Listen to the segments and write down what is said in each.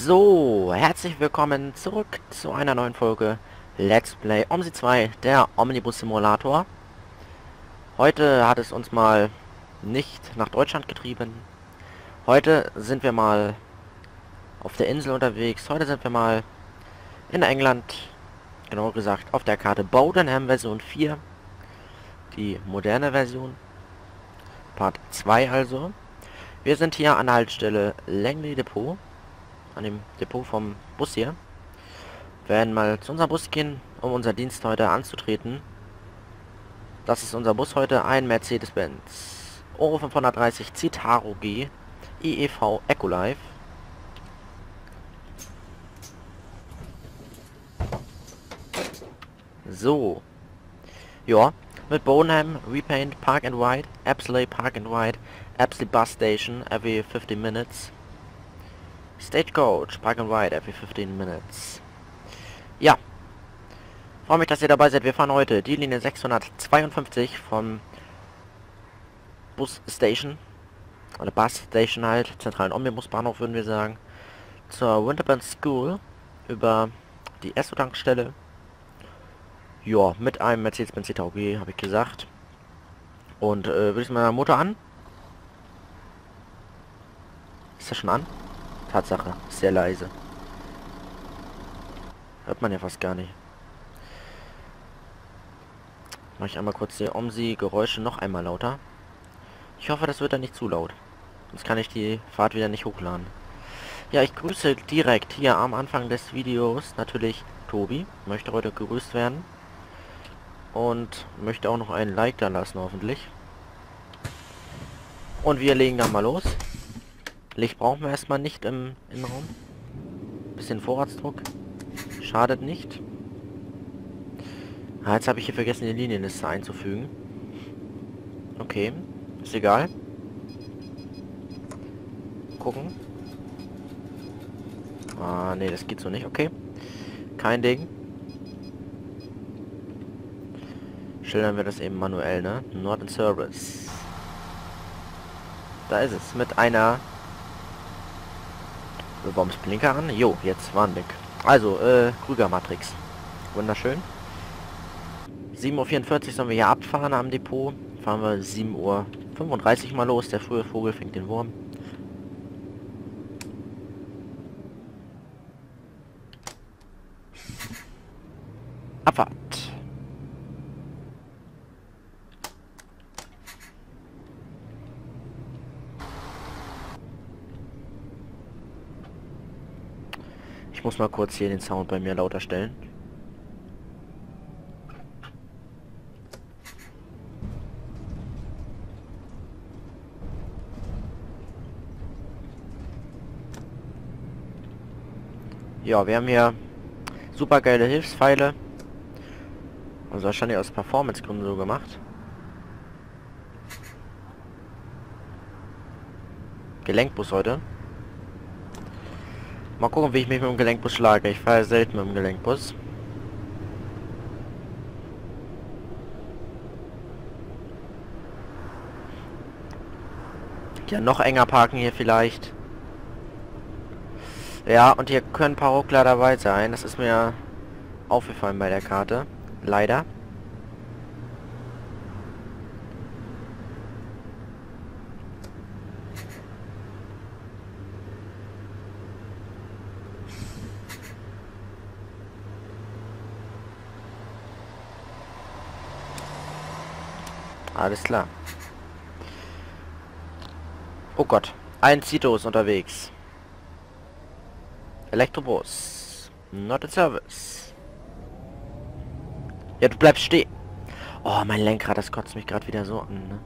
So, herzlich willkommen zurück zu einer neuen Folge Let's Play OMSI 2, der Omnibus Simulator. Heute hat es uns mal nicht nach Deutschland getrieben. Heute sind wir mal auf der Insel unterwegs. Heute sind wir mal in England, genauer gesagt auf der Karte Bowdenham Version 4. Die moderne Version. Part 2 also. Wir sind hier an der Haltestelle Langley Depot. An dem Depot vom Bus hier. Werden mal zu unserem Bus gehen, um unseren Dienst heute anzutreten. Das ist unser Bus heute, ein Mercedes-Benz Euro 530 Citaro G IEV Ecolife. So. Ja, mit Bowdenham, Repaint, Park and Ride, Apsley Park and Ride, Apsley Bus Station, every 15 minutes. Stagecoach, Park and Ride, every 15 minutes. Ja. Freue mich, dass ihr dabei seid. Wir fahren heute die Linie 652 vom Bus Station. Oder Bus Station halt. Zentralen Omnibusbahnhof würden wir sagen. Zur Winterburn School. Über die Esso-Tankstelle. Ja, mit einem Mercedes-Benz Citaro G, habe ich gesagt. Und würde ich mal Motor an. Ist das schon an? Tatsache, sehr leise. Hört man ja fast gar nicht. Mache ich einmal kurz die OMSI-Geräusche noch einmal lauter. Ich hoffe, das wird dann nicht zu laut. Sonst kann ich die Fahrt wieder nicht hochladen. Ja, ich grüße direkt hier am Anfang des Videos natürlich Tobi. Möchte heute gegrüßt werden. Und möchte auch noch einen Like da lassen, hoffentlich. Und wir legen dann mal los. Licht brauchen wir erstmal nicht im Innenraum. Bisschen Vorratsdruck. Schadet nicht. Ah, jetzt habe ich hier vergessen, die Linienliste einzufügen. Okay. Ist egal. Gucken. Ah, nee, das geht so nicht. Okay. Kein Ding. Schildern wir das eben manuell, ne? Not in Service. Da ist es. Mit einer... Warum ist Blinker an? Jo, jetzt waren weg. Also, Krüger Matrix. Wunderschön. 7:44 Uhr sollen wir hier abfahren am Depot. Fahren wir 7:35 Uhr mal los. Der frühe Vogel fängt den Wurm. Abfahrt. Ich muss mal kurz hier den Sound bei mir lauter stellen. Ja, wir haben hier super geile Hilfspfeile. Also wahrscheinlich aus Performance-Gründen so gemacht. Gelenkbus heute. Mal gucken, wie ich mich mit dem Gelenkbus schlage. Ich fahre selten mit dem Gelenkbus. Ja, noch enger parken hier vielleicht. Ja, und hier können ein paar Ruckler dabei sein. Das ist mir aufgefallen bei der Karte. Leider. Alles klar. Oh Gott. Ein Cito ist unterwegs. Elektrobus. Not in service. Ja, du bleibst stehen. Oh, mein Lenkrad, das kotzt mich gerade wieder so an, ne?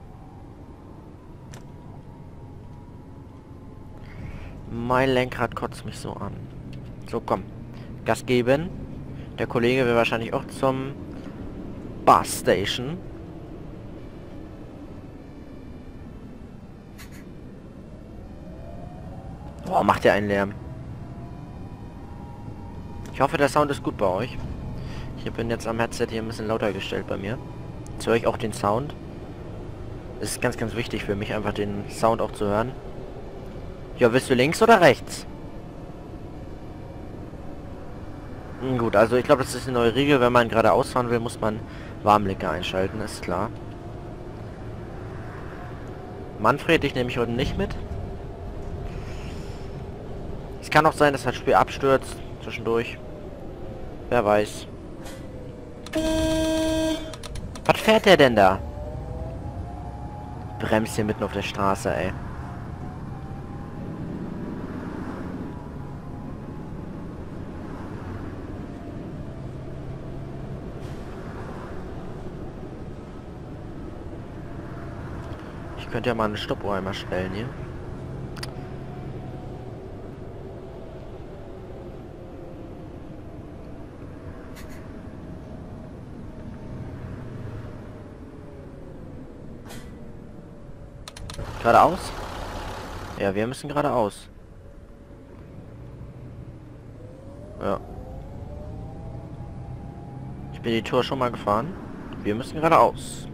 Mein Lenkrad kotzt mich so an. So, komm. Gas geben. Der Kollege will wahrscheinlich auch zum Bus Station. Boah, macht der einen Lärm. Ich hoffe, der Sound ist gut bei euch. Ich bin jetzt am Headset hier ein bisschen lauter gestellt bei mir. Jetzt höre ich auch den Sound. Es ist ganz, ganz wichtig für mich, einfach den Sound auch zu hören. Ja, willst du links oder rechts? Gut, also ich glaube, das ist eine neue Regel. Wenn man geradeaus fahren will, muss man Warnblinker einschalten, ist klar. Manfred, ich nehme mich heute nicht mit. Es kann auch sein, dass das Spiel abstürzt zwischendurch. Wer weiß. Was fährt der denn da? Bremst hier mitten auf der Straße, ey. Ich könnte ja mal eine Stoppuhr einmal stellen hier. Geradeaus? Ja, wir müssen geradeaus. Ja. Ich bin die Tour schon mal gefahren. Wir müssen geradeaus.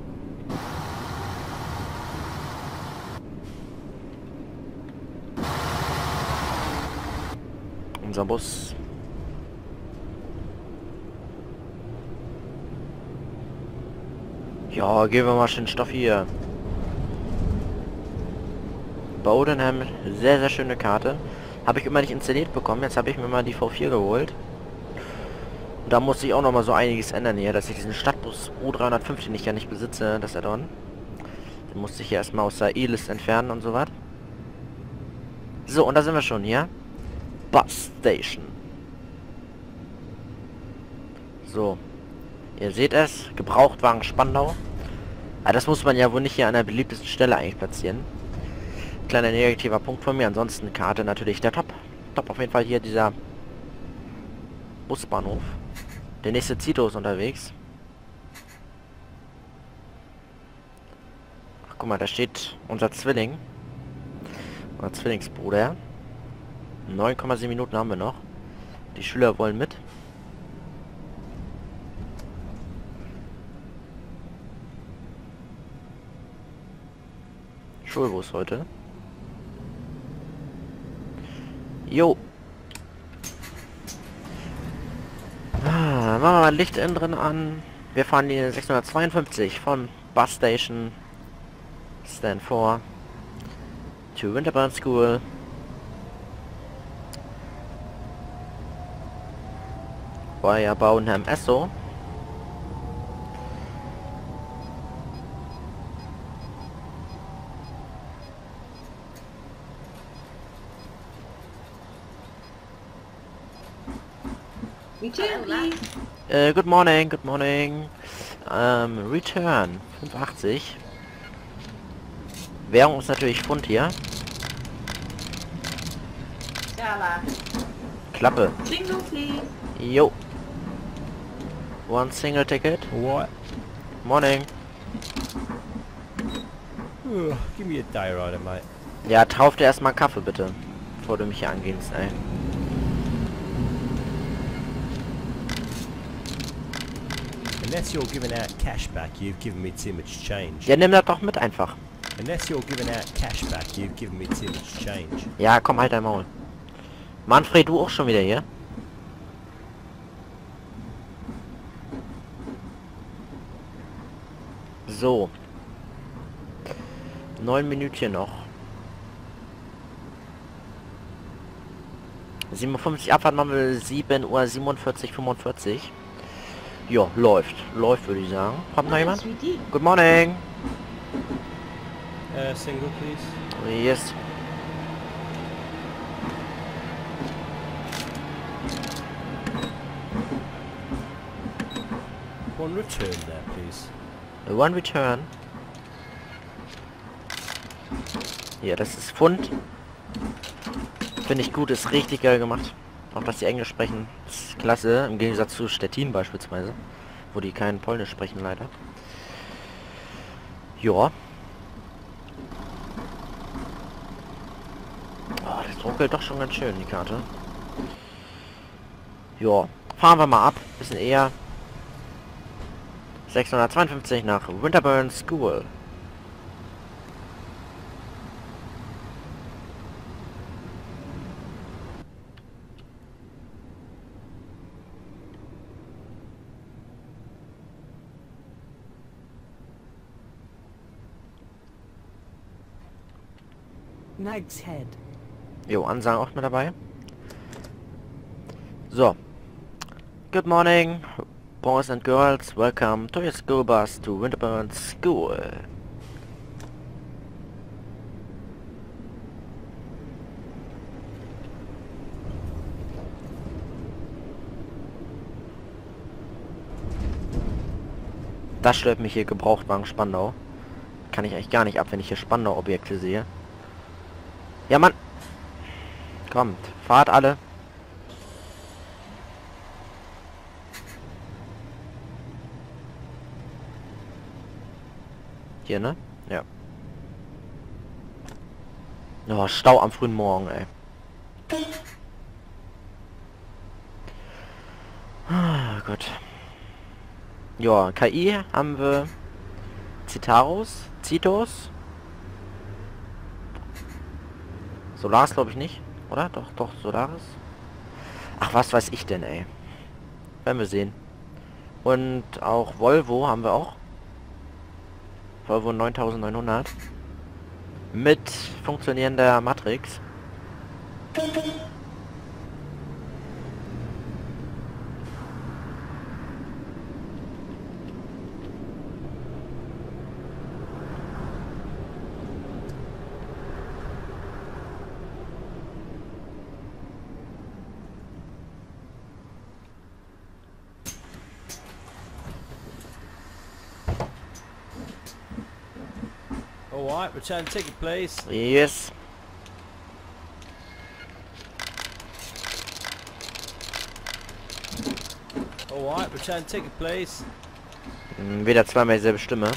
Unser Bus. Ja, geben wir mal schön Stoff hier. Bowdenham, sehr, sehr schöne Karte. Habe ich immer nicht installiert bekommen. Jetzt habe ich mir mal die V4 geholt. Und da muss ich auch noch mal so einiges ändern hier, dass ich diesen Stadtbus U305, den ich ja nicht besitze, das Add-on. Den musste ich hier erstmal aus der E-List entfernen und so was. So, und da sind wir schon hier. Bus Station. So. Ihr seht es. Gebrauchtwagen Spandau. Aber das muss man ja wohl nicht hier an der beliebtesten Stelle eigentlich platzieren. Kleiner negativer Punkt von mir. Ansonsten Karte natürlich der Top. Top auf jeden Fall hier dieser Busbahnhof. Der nächste Zito ist unterwegs. Ach, guck mal, da steht unser Zwilling. Unser Zwillingsbruder. 9,7 Minuten haben wir noch. Die Schüler wollen mit. Schulbus heute. Jo. Machen wir mal Licht innen drin an. Wir fahren die 652 von Bus Station Stand 4 to Winterburn School. Via Bowdenham Esso. Good morning, good morning. Return 85. Währung ist natürlich Pfund hier. Klappe. Single, please. Jo. One single ticket. What? Morning. Give me a day rider, mate. Ja, tauf dir erstmal Kaffee bitte, bevor du mich hier angehst, ey. Unless you're giving out cash back, you've given me too much change. Ja, nimm das doch mit einfach. Unless you're giving out cash back, you've given me too much change. Ja, komm, halt dein Maul. Manfred, du auch schon wieder hier? So. 9 Minütchen noch. 57 Abfahrt machen wir 7 Uhr 47, 45. Ja, läuft. Läuft, würde ich sagen. Kommt noch jemand? Good morning. Single, please. Yes. One return there, please. One return. Ja, das ist Pfund. Finde ich gut, ist richtig geil gemacht. Auch dass die Englisch sprechen, ist klasse. Im Gegensatz zu Stettin beispielsweise, wo die kein Polnisch sprechen leider. Ja. Oh, das ruckelt doch schon ganz schön, die Karte. Ja, fahren wir mal ab. Bisschen eher. 652 nach Winterburn School. Nag's Head. Jo, Ansagen auch mit dabei. So. Good morning, boys and girls. Welcome to your school bus to Winterburn School. Das stört mich hier, Gebrauchtwagen Spandau. Kann ich eigentlich gar nicht ab, wenn ich hier Spandau-Objekte sehe. Ja, Mann. Kommt, fahrt alle. Hier, ne? Ja. Oh, Stau am frühen Morgen, ey. Ah, Gott. Ja, KI haben wir Citos. Solaris glaube ich nicht, oder? Doch, Solaris. Ach, was weiß ich denn, ey. Werden wir sehen. Und auch Volvo haben wir auch. Volvo 9900. Mit funktionierender Matrix. Alright, return ticket please. Yes. Alright, return ticket please. Wieder zweimal dieselbe Stimme.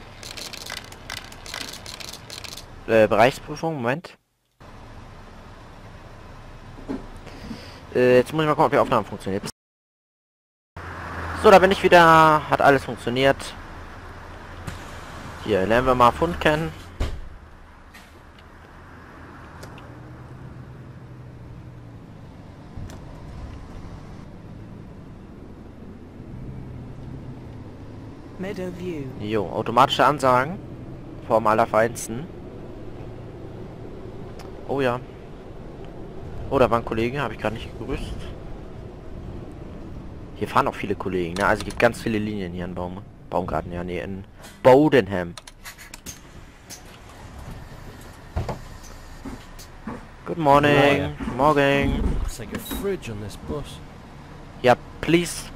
Bereichsprüfung, Moment. Jetzt muss ich mal gucken, ob die Aufnahme funktioniert. So, da bin ich wieder. Hat alles funktioniert. Hier lernen wir mal Fund kennen. Meadowview. Jo, automatische Ansagen. Vom Allerfeinsten. Oh ja. Oh, da war ein Kollege, habe ich gerade nicht gegrüßt. Hier fahren auch viele Kollegen, ne? Also es gibt ganz viele Linien hier in Baumgarten, ja, nee, in Bowdenham. Good morning. Morning. It's like a fridge on this bus. Ja, please,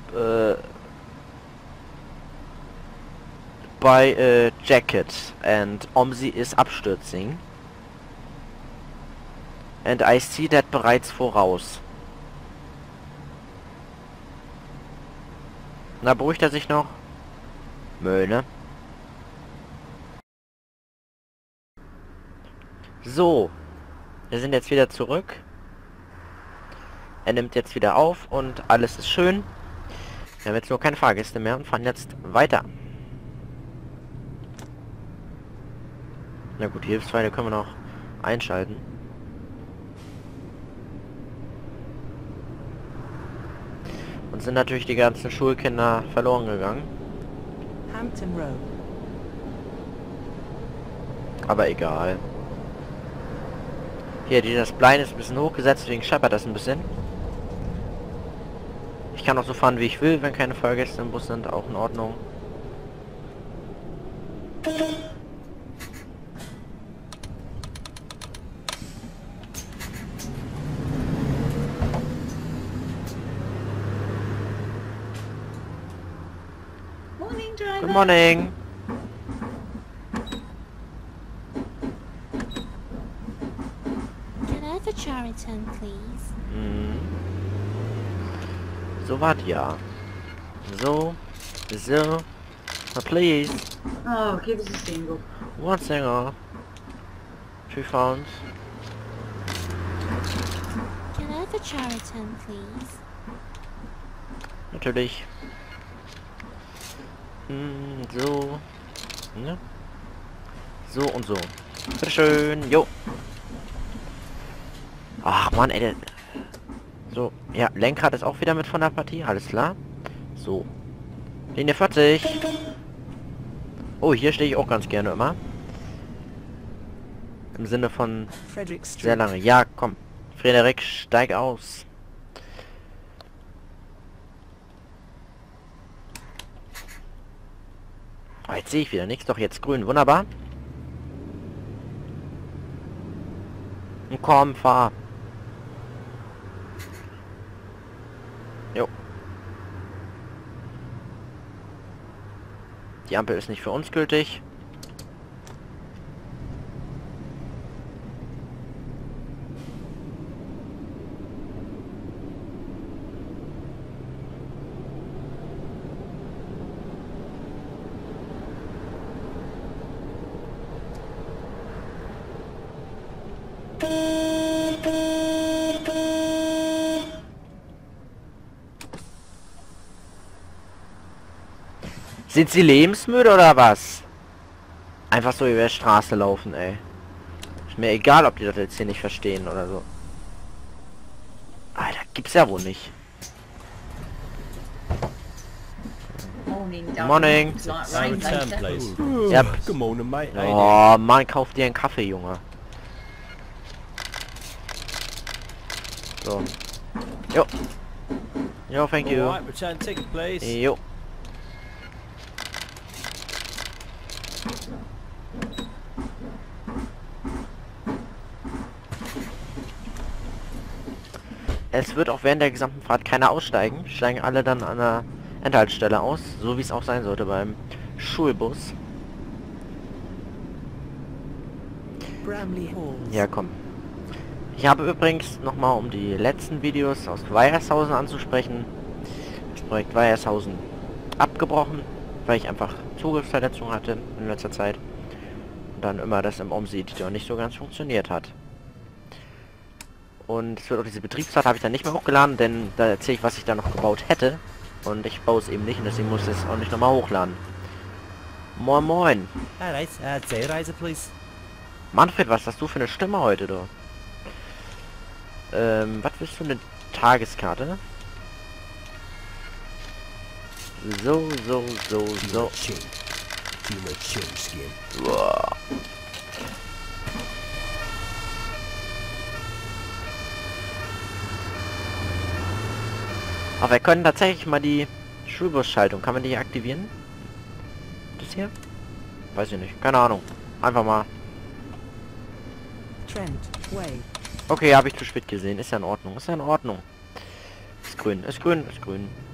buy a jacket and Omsi is abstürzing. And I see that bereits voraus. Na, beruhigt er sich noch? Müll, ne? So. Wir sind jetzt wieder zurück. Er nimmt jetzt wieder auf und alles ist schön. Wir haben jetzt nur keine Fahrgäste mehr und fahren jetzt weiter. Na gut, die Hilfspfeile können wir noch einschalten. Und sind natürlich die ganzen Schulkinder verloren gegangen. Hampton Road. Aber egal. Hier, das Blind ist ein bisschen hochgesetzt, deswegen scheppert das ein bisschen. Ich kann auch so fahren, wie ich will, wenn keine Fahrgäste im Bus sind, auch in Ordnung. Morning, driver. Good morning. Can I have a Chariton, please? Hm. So wart ja. So. Please. Oh, give us a single. One singer. 3 pounds. Can I have a Chariton, please? Natürlich. So. Ne? So und so. Bitteschön. Jo. Ach man, ey. So. Ja, Lenkrad ist auch wieder mit von der Partie. Alles klar. So. Linie 40. Oh, hier stehe ich auch ganz gerne immer. im Sinne von Frederick Street. sehr lange. Ja, komm. Frederik, steig aus. Oh, jetzt sehe ich wieder nichts. Doch, jetzt grün. Wunderbar. Und komm, fahr. Jo. Die Ampel ist nicht für uns gültig. Sind sie lebensmüde oder was? Einfach so über die Straße laufen, ey. Ist mir egal, ob die das jetzt hier nicht verstehen oder so. Alter, gibt's ja wohl nicht. Morning, Morning. It's like Our rain return later. place. Yep. Good morning, mate. How you doing? Oh, Mann, kauf dir einen Kaffee, Junge. So. Jo. Jo, thank you. Alright, return ticket, please. Jo. Es wird auch während der gesamten Fahrt keiner aussteigen. Steigen alle dann an der Endhaltestelle aus, so wie es auch sein sollte beim Schulbus. Bramley Halls. Ja, komm. Ich habe übrigens nochmal, um die letzten Videos aus Weiershausen anzusprechen, das Projekt Weiershausen abgebrochen, weil ich einfach Zugriffsverletzungen hatte in letzter Zeit. Und dann immer das im OMSI-Editor nicht so ganz funktioniert hat. Und es wird auch diese Betriebsfahrt habe ich dann nicht mehr hochgeladen, denn da erzähle ich, was ich da noch gebaut hätte. Und ich baue es eben nicht und deswegen muss ich es auch nicht nochmal hochladen. Moin moin. Alright, Zellreise, please. Manfred, was hast du für eine Stimme heute, du? Was willst du, eine Tageskarte? So. Chin. Too much chin skin. Boah. Aber wir können tatsächlich mal die Schulbusschaltung. Kann man die aktivieren? Das hier? Weiß ich nicht. Keine Ahnung. Einfach mal. Trent Way. Okay, habe ich zu spät gesehen. Ist ja in Ordnung. Ist ja in Ordnung. Ist grün. Ist grün. Ist grün.